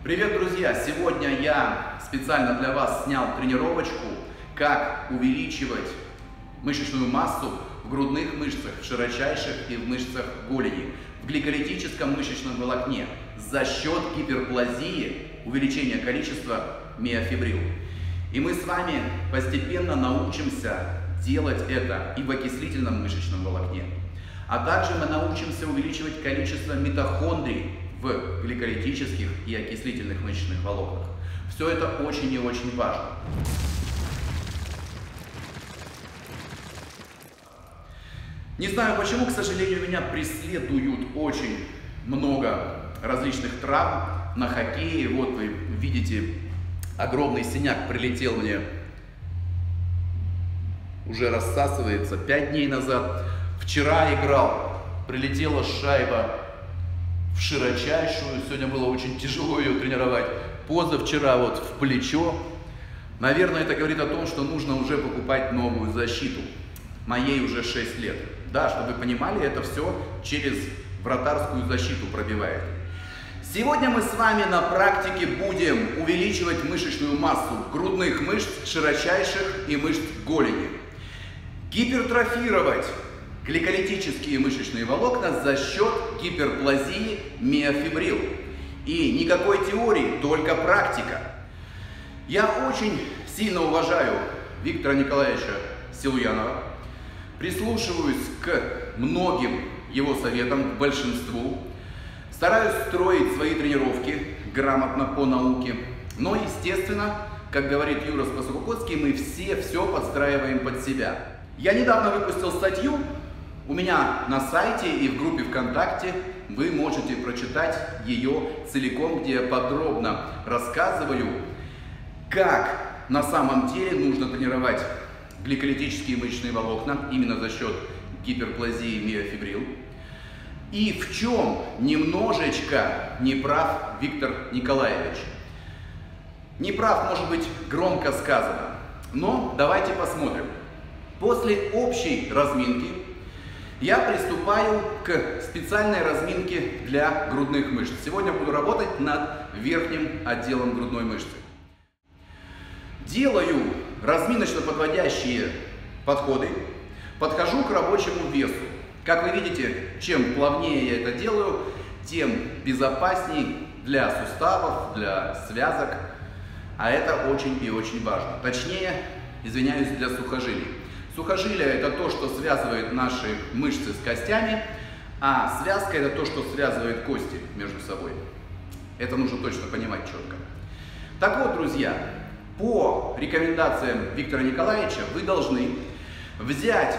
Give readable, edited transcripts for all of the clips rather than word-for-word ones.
Привет, друзья! Сегодня я специально для вас снял тренировочку, как увеличивать мышечную массу в грудных мышцах, в широчайших и в мышцах голени, в гликолитическом мышечном волокне за счет гиперплазии, увеличения количества миофибрил. И мы с вами постепенно научимся делать это и в окислительном мышечном волокне. А также мы научимся увеличивать количество митохондрий в гликолитических и окислительных мышечных волокнах. Все это очень и очень важно. Не знаю почему, к сожалению, меня преследуют очень много различных травм на хоккее. Вот вы видите, огромный синяк прилетел мне, уже рассасывается 5 дней назад. Вчера играл, прилетела шайба в широчайшую, сегодня было очень тяжело ее тренировать. Позавчера вот в плечо. Наверное, это говорит о том, что нужно уже покупать новую защиту. Моей уже 6 лет. Да, чтобы вы понимали, это все через вратарскую защиту пробивает. Сегодня мы с вами на практике будем увеличивать мышечную массу грудных мышц, широчайших и мышц голени. Гипертрофировать гликолитические мышечные волокна за счет гиперплазии миофибрил. И никакой теории, только практика. Я очень сильно уважаю Виктора Николаевича Силуянова, прислушиваюсь к многим его советам, к большинству, стараюсь строить свои тренировки грамотно по науке, но, естественно, как говорит Юра Спасокоцкий, мы все подстраиваем под себя. Я недавно выпустил статью. У меня на сайте и в группе ВКонтакте вы можете прочитать ее целиком, где я подробно рассказываю, как на самом деле нужно тренировать гликолитические мышечные волокна именно за счет гиперплазии миофибрил. И в чем немножечко не прав Виктор Николаевич. Не прав, может быть, громко сказано, но давайте посмотрим. После общей разминки я приступаю к специальной разминке для грудных мышц. Сегодня буду работать над верхним отделом грудной мышцы. Делаю разминочно-подводящие подходы, подхожу к рабочему весу. Как вы видите, чем плавнее я это делаю, тем безопасней для суставов, для связок. А это очень и очень важно. Точнее, извиняюсь, для сухожилий. Сухожилие – это то, что связывает наши мышцы с костями, а связка – это то, что связывает кости между собой. Это нужно точно понимать четко. Так вот, друзья, по рекомендациям Виктора Николаевича вы должны взять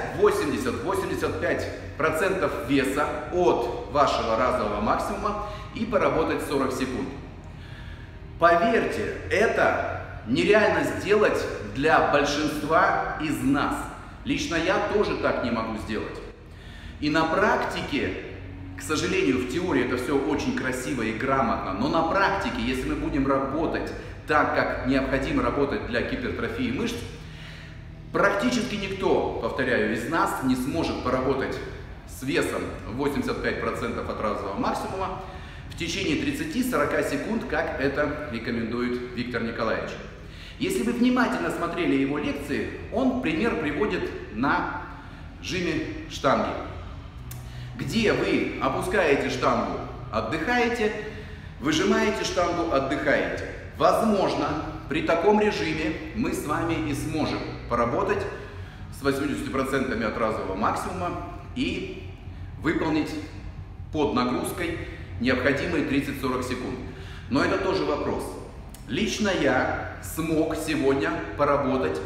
80-85% веса от вашего разового максимума и поработать 40 секунд. Поверьте, это нереально сделать для большинства из нас. Лично я тоже так не могу сделать. И на практике, к сожалению, в теории это все очень красиво и грамотно, но на практике, если мы будем работать так, как необходимо работать для гипертрофии мышц, практически никто, повторяю, из нас не сможет поработать с весом 85% от разового максимума в течение 30-40 секунд, как это рекомендует Виктор Николаевич. Если вы внимательно смотрели его лекции, он пример приводит на жиме штанги, где вы опускаете штангу, отдыхаете, выжимаете штангу, отдыхаете. Возможно, при таком режиме мы с вами и сможем поработать с 80% от разового максимума и выполнить под нагрузкой необходимые 30-40 секунд. Но это тоже вопрос. Лично я смог сегодня поработать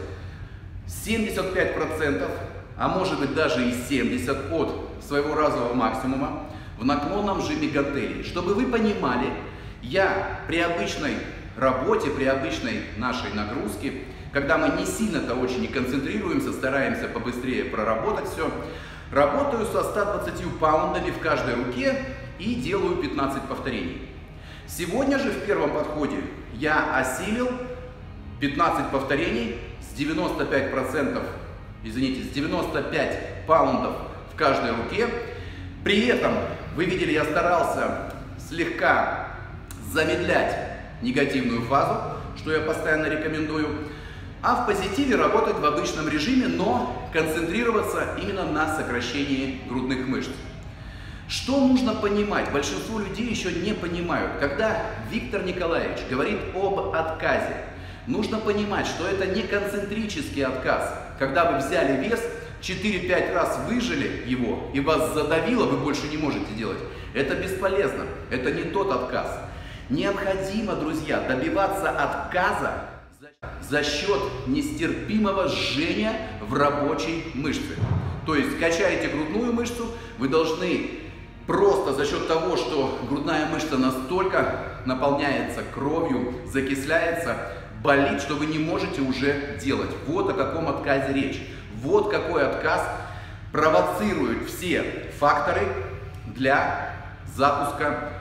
75%, а может быть даже и 70% от своего разового максимума в наклонном жиме гантелей. Чтобы вы понимали, я при обычной работе, при обычной нашей нагрузке, когда мы не сильно-то очень и концентрируемся, стараемся побыстрее проработать все, работаю со 120 паундами в каждой руке и делаю 15 повторений. Сегодня же в первом подходе я осилил 15 повторений с 95%, извините, с 95 паундов в каждой руке. При этом, вы видели, я старался слегка замедлять негативную фазу, что я постоянно рекомендую, а в позитиве работать в обычном режиме, но концентрироваться именно на сокращении грудных мышц. Что нужно понимать? Большинство людей еще не понимают. Когда Виктор Николаевич говорит об отказе, нужно понимать, что это не концентрический отказ. Когда вы взяли вес, 4-5 раз выжили его и вас задавило, вы больше не можете делать. Это бесполезно. Это не тот отказ. Необходимо, друзья, добиваться отказа за счет нестерпимого жжения в рабочей мышце. То есть качаете грудную мышцу, вы должны просто за счет того, что грудная мышца настолько наполняется кровью, закисляется, болит, что вы не можете уже делать. Вот о каком отказе речь. Вот какой отказ провоцирует все факторы для запуска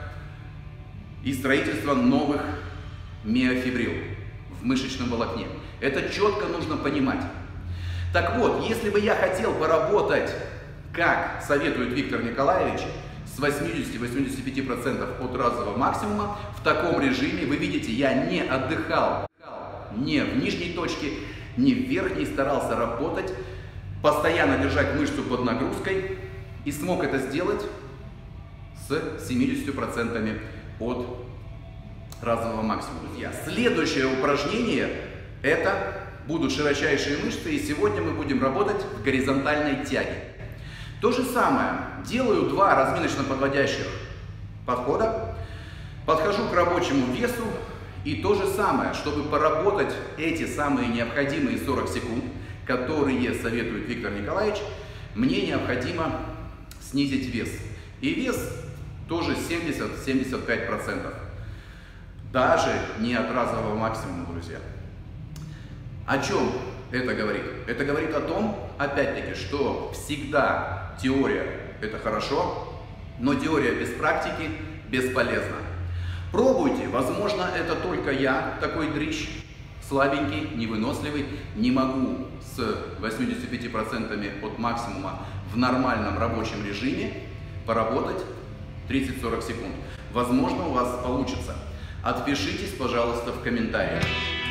и строительства новых миофибрил в мышечном волокне. Это четко нужно понимать. Так вот, если бы я хотел поработать, как советует Виктор Николаевич, с 80-85% от разового максимума, в таком режиме, вы видите, я не отдыхал ни в нижней точке, ни в верхней, старался работать, постоянно держать мышцу под нагрузкой и смог это сделать с 70% от разового максимума. Следующее упражнение – это будут широчайшие мышцы, и сегодня мы будем работать в горизонтальной тяге. То же самое, делаю 2 разминочно-подводящих подхода, подхожу к рабочему весу, и то же самое, чтобы поработать эти самые необходимые 40 секунд, которые советует Виктор Николаевич, мне необходимо снизить вес. И вес тоже 70-75%. Даже не от разового максимума, друзья. О чем это говорит? Это говорит о том, опять-таки, что всегда теория – это хорошо, но теория без практики бесполезна. Пробуйте, возможно, это только я такой дрищ, слабенький, невыносливый, не могу с 85% от максимума в нормальном рабочем режиме поработать 30-40 секунд. Возможно, у вас получится. Отпишитесь, пожалуйста, в комментариях.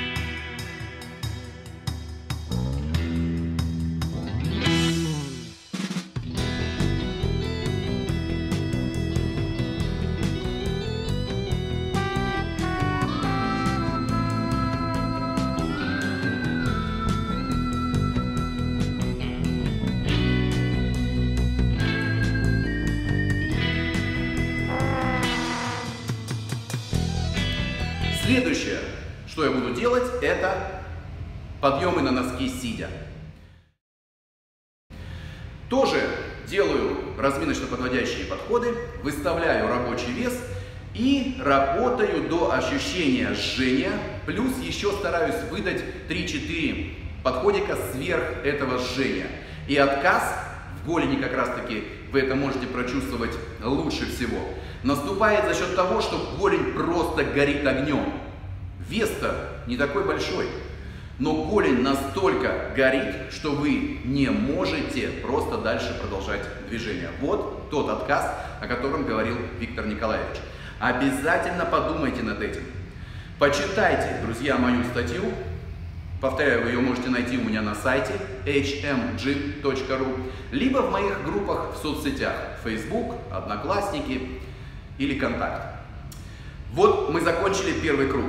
Следующее, что я буду делать, это подъемы на носки сидя. Тоже делаю разминочно-подводящие подходы, выставляю рабочий вес и работаю до ощущения жжения, плюс еще стараюсь выдать 3-4 подходика сверх этого жжения. И отказ в голени как раз таки вы это можете прочувствовать лучше всего. Наступает за счет того, что голень просто горит огнем. Вес-то не такой большой, но голень настолько горит, что вы не можете просто дальше продолжать движение. Вот тот отказ, о котором говорил Виктор Николаевич. Обязательно подумайте над этим. Почитайте, друзья, мою статью. Повторяю, вы ее можете найти у меня на сайте hmgym.ru, либо в моих группах в соцсетях Facebook, Одноклассники или Контакт. Вот мы закончили первый круг.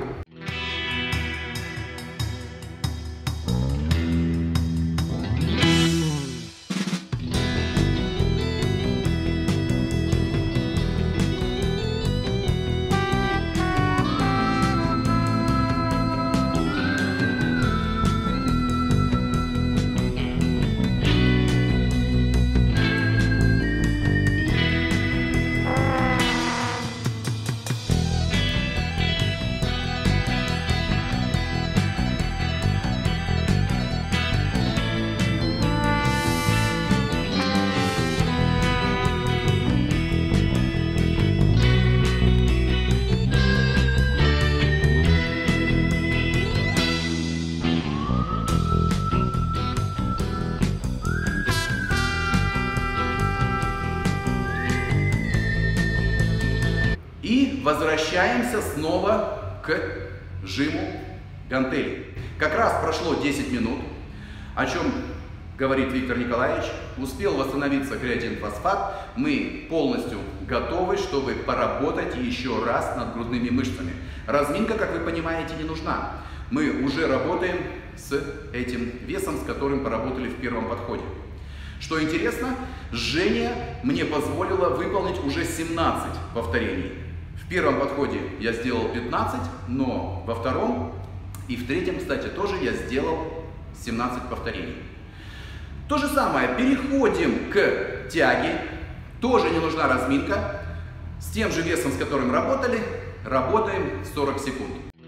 И возвращаемся снова к жиму гантелей. Как раз прошло 10 минут, о чем говорит Виктор Николаевич. Успел восстановиться креатинфосфат. Мы полностью готовы, чтобы поработать еще раз над грудными мышцами. Разминка, как вы понимаете, не нужна. Мы уже работаем с этим весом, с которым поработали в первом подходе. Что интересно, жжение мне позволило выполнить уже 17 повторений. В первом подходе я сделал 15, но во втором и в третьем, кстати, тоже я сделал 17 повторений. То же самое, переходим к тяге. Тоже не нужна разминка. С тем же весом, с которым работали, работаем 40 секунд.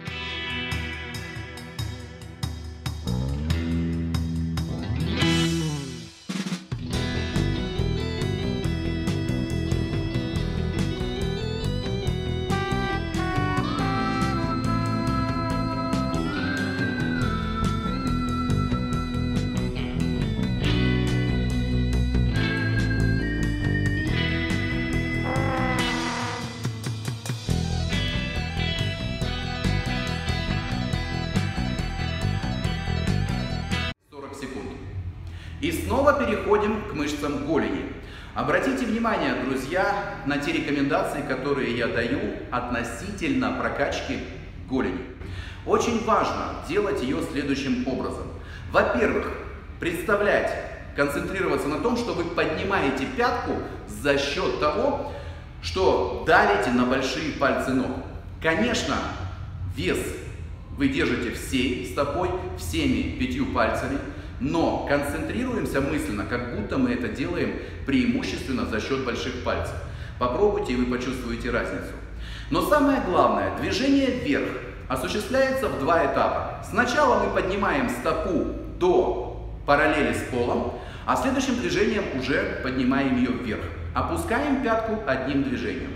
И снова переходим к мышцам голени. Обратите внимание, друзья, на те рекомендации, которые я даю относительно прокачки голени. Очень важно делать ее следующим образом. Во-первых, представлять, концентрироваться на том, что вы поднимаете пятку за счет того, что давите на большие пальцы ног. Конечно, вес вы держите всей стопой, всеми 5 пальцами, но концентрируемся мысленно, как будто мы это делаем преимущественно за счет больших пальцев. Попробуйте, и вы почувствуете разницу. Но самое главное, движение вверх осуществляется в 2 этапа. Сначала мы поднимаем стопу до параллели с полом, а следующим движением уже поднимаем ее вверх. Опускаем пятку одним движением.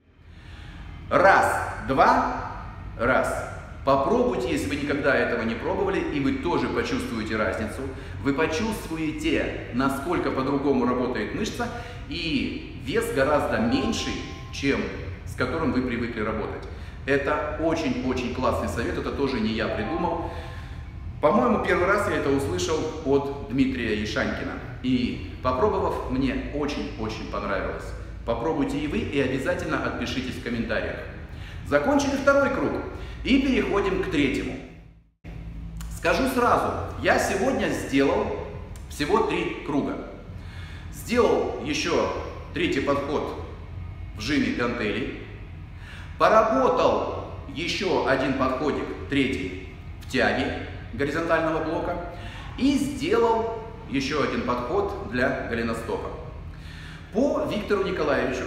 Раз, два, раз. Попробуйте, если вы никогда этого не пробовали, и вы тоже почувствуете разницу. Вы почувствуете, насколько по-другому работает мышца, и вес гораздо меньше, чем с которым вы привыкли работать. Это очень-очень классный совет, это тоже не я придумал. По-моему, первый раз я это услышал от Дмитрия Ешанькина. И попробовав, мне очень-очень понравилось. Попробуйте и вы, и обязательно отпишитесь в комментариях. Закончили 2-й круг. И переходим к 3-му. Скажу сразу, я сегодня сделал всего 3 круга. Сделал еще 3-й подход в жиме гантелей. Поработал еще 1 подходик, 3-й, в тяге горизонтального блока. И сделал еще 1 подход для голеностопа. По Виктору Николаевичу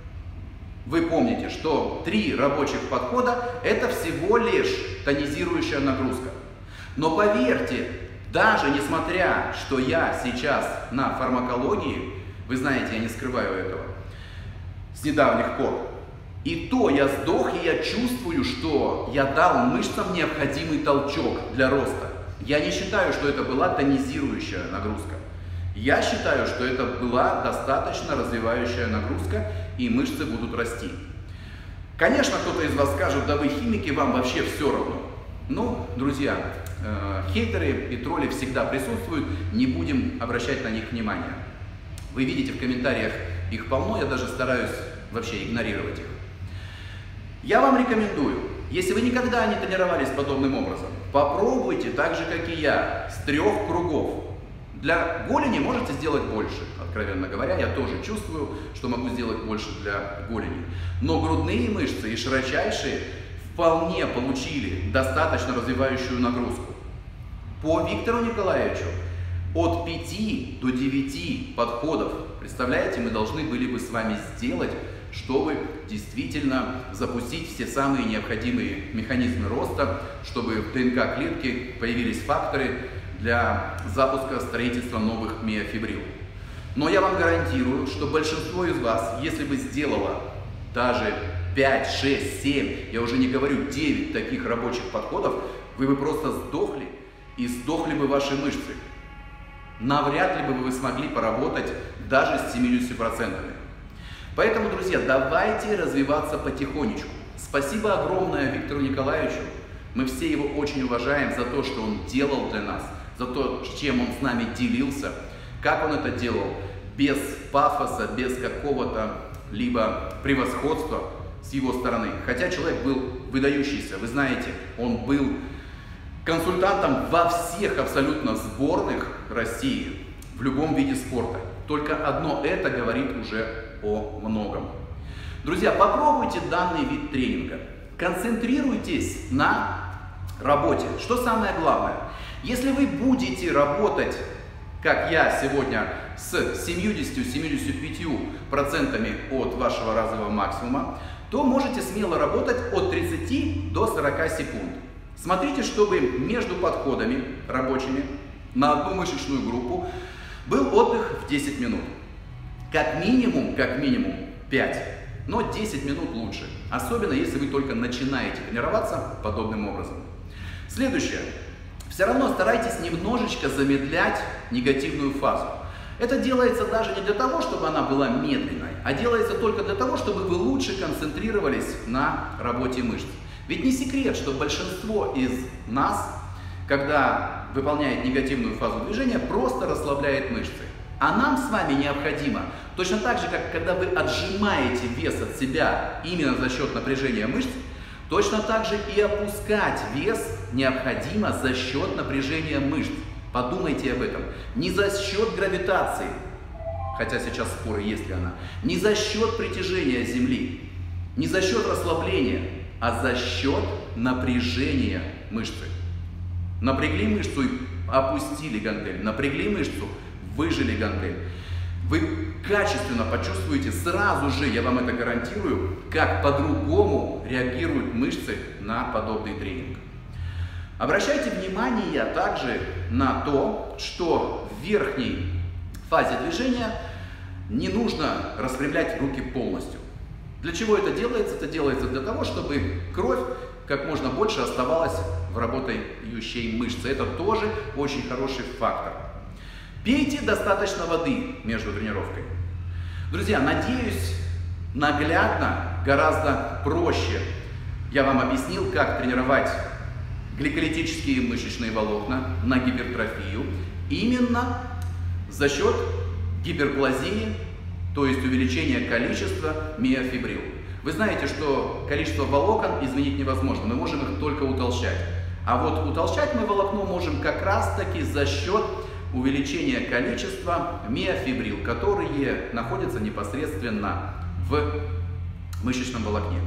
вы помните, что 3 рабочих подхода – это всего лишь тонизирующая нагрузка. Но поверьте, даже несмотря, что я сейчас на фармакологии, вы знаете, я не скрываю этого, с недавних пор, и то я сдох, и я чувствую, что я дал мышцам необходимый толчок для роста. Я не считаю, что это была тонизирующая нагрузка. Я считаю, что это была достаточно развивающая нагрузка, и мышцы будут расти. Конечно, кто-то из вас скажет, да вы химики, вам вообще все равно. Ну, друзья, хейтеры и тролли всегда присутствуют, не будем обращать на них внимания. Вы видите в комментариях их полно, я даже стараюсь вообще игнорировать их. Я вам рекомендую, если вы никогда не тренировались подобным образом, попробуйте так же, как и я, с 3 кругов. Для голени можете сделать больше, откровенно говоря, я тоже чувствую, что могу сделать больше для голени. Но грудные мышцы и широчайшие вполне получили достаточно развивающую нагрузку. По Виктору Николаевичу от 5 до 9 подходов, представляете, мы должны были бы с вами сделать, чтобы действительно запустить все самые необходимые механизмы роста, чтобы в ДНК клетки появились факторы для запуска строительства новых миофибрил. Но я вам гарантирую, что большинство из вас, если бы сделало даже 5, 6, 7, я уже не говорю 9 таких рабочих подходов, вы бы просто сдохли, и сдохли бы ваши мышцы. Навряд ли бы вы смогли поработать даже с 70%. Поэтому, друзья, давайте развиваться потихонечку. Спасибо огромное Виктору Николаевичу. Мы все его очень уважаем за то, что он делал для нас, за то, чем он с нами делился, как он это делал, без пафоса, без какого-то либо превосходства с его стороны. Хотя человек был выдающийся, вы знаете, он был консультантом во всех абсолютно сборных России, в любом виде спорта. Только одно это говорит уже о многом. Друзья, попробуйте данный вид тренинга. Концентрируйтесь на работе. Что самое главное? Если вы будете работать, как я сегодня, с 70-75% от вашего разового максимума, то можете смело работать от 30 до 40 секунд. Смотрите, чтобы между подходами рабочими на одну мышечную группу был отдых в 10 минут. Как минимум 5, но 10 минут лучше. Особенно, если вы только начинаете тренироваться подобным образом. Следующее. Все равно старайтесь немножечко замедлять негативную фазу. Это делается даже не для того, чтобы она была медленной, а делается только для того, чтобы вы лучше концентрировались на работе мышц. Ведь не секрет, что большинство из нас, когда выполняет негативную фазу движения, просто расслабляет мышцы. А нам с вами необходимо, точно так же, как когда вы отжимаете вес от себя именно за счет напряжения мышц, точно так же и опускать вес необходимо за счет напряжения мышц. Подумайте об этом. Не за счет гравитации, хотя сейчас споры, есть ли она, не за счет притяжения Земли, не за счет расслабления, а за счет напряжения мышцы. Напрягли мышцу и опустили гантель, напрягли мышцу, выжили гантель. Вы качественно почувствуете сразу же, я вам это гарантирую, как по-другому реагируют мышцы на подобный тренинг. Обращайте внимание также на то, что в верхней фазе движения не нужно распрямлять руки полностью. Для чего это делается? Это делается для того, чтобы кровь как можно больше оставалась в работающей мышце. Это тоже очень хороший фактор. Пейте достаточно воды между тренировкой. Друзья, надеюсь, наглядно, гораздо проще я вам объяснил, как тренировать гликолитические мышечные волокна на гипертрофию именно за счет гиперплазии, то есть увеличения количества миофибрил. Вы знаете, что количество волокон изменить невозможно, мы можем их только утолщать. А вот утолщать мы волокно можем как раз таки за счет увеличения количества миофибрил, которые находятся непосредственно в мышечном волокне.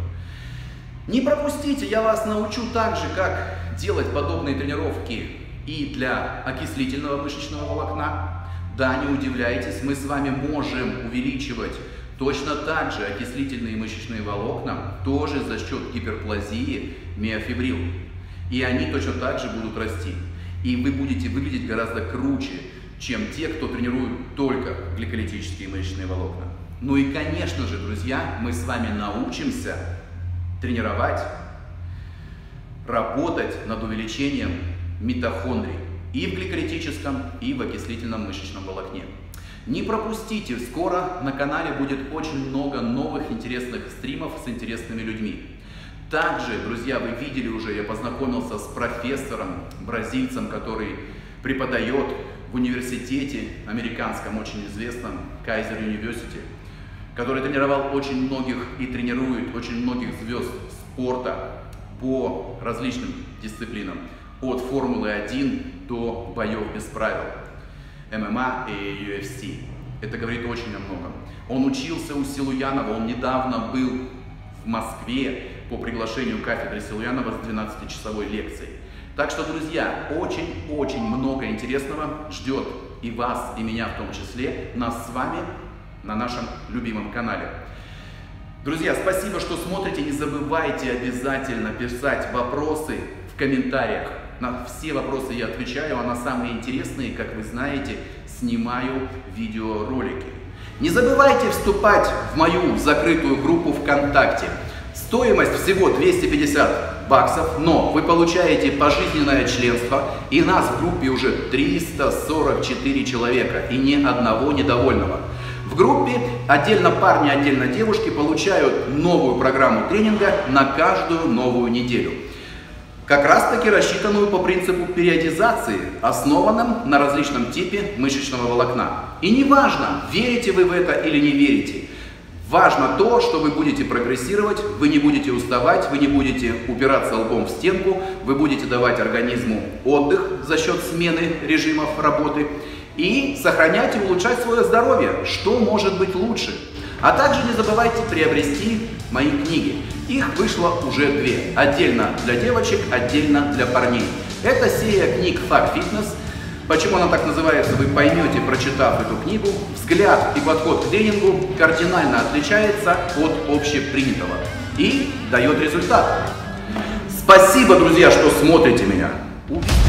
Не пропустите, я вас научу также, как делать подобные тренировки и для окислительного мышечного волокна. Да, не удивляйтесь, мы с вами можем увеличивать точно так же окислительные мышечные волокна, тоже за счет гиперплазии миофибрил. И они точно так же будут расти. И вы будете выглядеть гораздо круче, чем те, кто тренирует только гликолитические мышечные волокна. Ну и, конечно же, друзья, мы с вами научимся тренировать, работать над увеличением митохондрий и в гликолитическом, и в окислительном мышечном волокне. Не пропустите, скоро на канале будет очень много новых интересных стримов с интересными людьми. Также, друзья, вы видели уже, я познакомился с профессором, бразильцем, который преподает в университете американском, очень известном, Kaiser University, который тренировал очень многих и тренирует очень многих звезд спорта по различным дисциплинам, от Формулы-1 до боев без правил, ММА и UFC. Это говорит очень о многом. Он учился у Силуянова, он недавно был в Москве по приглашению кафедры Силуянова с 12-часовой лекцией. Так что, друзья, очень-очень много интересного ждет и вас, и меня в том числе, нас с вами на нашем любимом канале. Друзья, спасибо, что смотрите. Не забывайте обязательно писать вопросы в комментариях. На все вопросы я отвечаю, а на самые интересные, как вы знаете, снимаю видеоролики. Не забывайте вступать в мою закрытую группу ВКонтакте. Стоимость всего 250 баксов, но вы получаете пожизненное членство, и нас в группе уже 344 человека, и ни одного недовольного. В группе отдельно парни, отдельно девушки получают новую программу тренинга на каждую новую неделю. Как раз таки рассчитанную по принципу периодизации, основанном на различном типе мышечного волокна. И неважно, верите вы в это или не верите, важно то, что вы будете прогрессировать, вы не будете уставать, вы не будете упираться лбом в стенку, вы будете давать организму отдых за счет смены режимов работы и сохранять и улучшать свое здоровье, что может быть лучше. А также не забывайте приобрести мои книги. Их вышло уже 2. Отдельно для девочек, отдельно для парней. Это серия книг «Фак Фитнес». Почему она так называется, вы поймете, прочитав эту книгу. Взгляд и подход к тренингу кардинально отличается от общепринятого и дает результат. Спасибо, друзья, что смотрите меня.